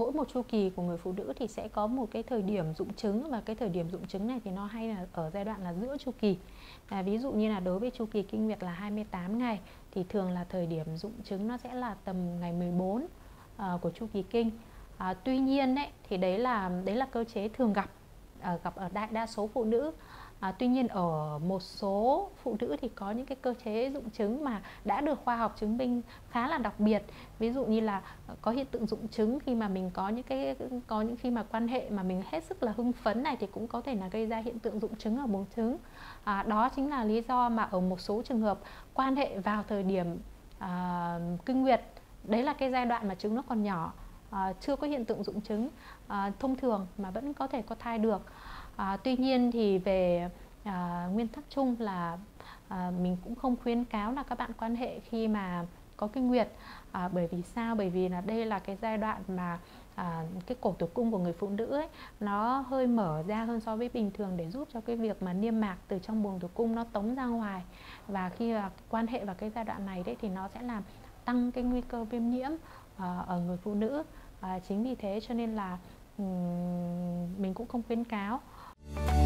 mỗi một chu kỳ của người phụ nữ thì sẽ có một cái thời điểm rụng trứng, và cái thời điểm rụng trứng này thì nó hay là ở giai đoạn là giữa chu kỳ. Ví dụ như là đối với chu kỳ kinh nguyệt là 28 ngày thì thường là thời điểm rụng trứng nó sẽ là tầm ngày 14 của chu kỳ kinh. Tuy nhiên đấy, thì đấy là cơ chế thường gặp ở đại đa số phụ nữ. Tuy nhiên ở một số phụ nữ thì có những cái cơ chế rụng trứng mà đã được khoa học chứng minh khá là đặc biệt. Ví dụ như là có hiện tượng rụng trứng khi mà mình có những khi mà quan hệ mà mình hết sức là hưng phấn này, thì cũng có thể là gây ra hiện tượng rụng trứng ở buồng trứng. Đó chính là lý do mà ở một số trường hợp quan hệ vào thời điểm kinh nguyệt, đấy là cái giai đoạn mà trứng nó còn nhỏ, chưa có hiện tượng rụng trứng thông thường mà vẫn có thể có thai được. Tuy nhiên thì về nguyên tắc chung là mình cũng không khuyến cáo là các bạn quan hệ khi mà có kinh nguyệt. Bởi vì sao? Bởi vì là đây là cái giai đoạn mà cái cổ tử cung của người phụ nữ ấy, nó hơi mở ra hơn so với bình thường, để giúp cho cái việc mà niêm mạc từ trong buồng tử cung nó tống ra ngoài. Và khi quan hệ vào cái giai đoạn này đấy thì nó sẽ làm tăng cái nguy cơ viêm nhiễm ở người phụ nữ. Chính vì thế cho nên là mình cũng không khuyến cáo.